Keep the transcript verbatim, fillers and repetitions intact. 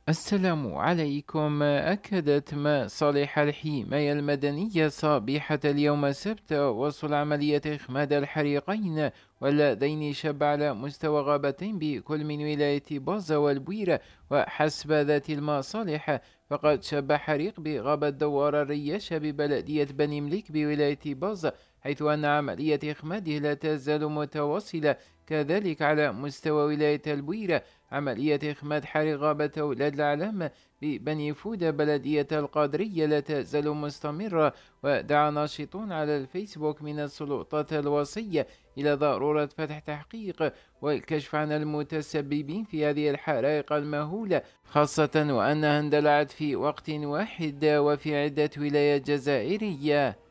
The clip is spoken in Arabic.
السلام عليكم. أكدت مصالح الحماية المدنية صبيحة اليوم السبت وصل عملية إخماد الحريقين واللذين شب على مستوى غابتين بكل من ولاية بازا والبويرة. وحسب ذات المصالح فقد شب حريق بغابة دوار الرياشة ببلدية بني مليك بولاية بازا، حيث أن عملية إخماده لا تزال متواصلة. كذلك على مستوى ولاية البويرة عملية إخماد حريق غابة أولاد العلم ببني فودة بلدية القادرية لا تزال مستمرة. ودعا ناشطون على الفيسبوك من السلطات الوصية إلى ضرورة فتح تحقيق والكشف عن المتسببين في هذه الحرائق المهولة، خاصة وأنها اندلعت في وقت واحد وفي عدة ولايات جزائرية.